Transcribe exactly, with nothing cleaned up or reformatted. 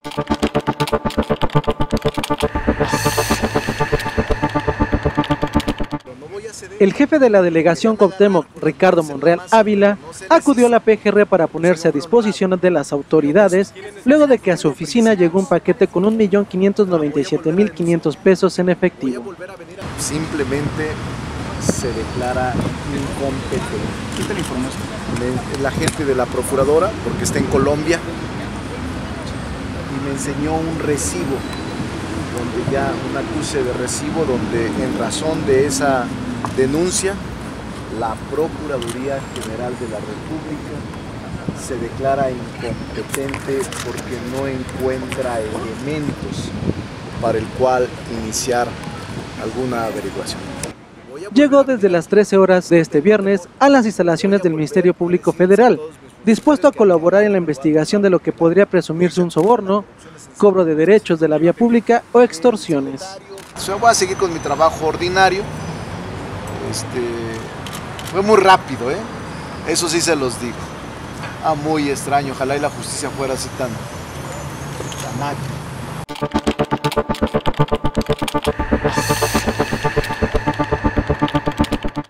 El jefe de la delegación Cuauhtémoc, Ricardo Monreal Ávila, acudió a la P G R para ponerse a disposición de las autoridades, luego de que a su oficina llegó un paquete con un millón quinientos noventa y siete mil quinientos pesos en efectivo. Simplemente se declara incompetente. ¿Quién te lo informó esto? La gente de la procuradora, porque está en Colombia, y me enseñó un recibo, donde ya un acuse de recibo, donde en razón de esa denuncia, la Procuraduría General de la República se declara incompetente porque no encuentra elementos para el cual iniciar alguna averiguación. Llegó desde las trece horas de este viernes a las instalaciones del Ministerio Público Federal, dispuesto a colaborar en la investigación de lo que podría presumirse un soborno, cobro de derechos de la vía pública o extorsiones. Yo voy a seguir con mi trabajo ordinario. Este, fue muy rápido, ¿eh? Eso sí se los digo. Ah, muy extraño. Ojalá y la justicia fuera así tan, tan ágil.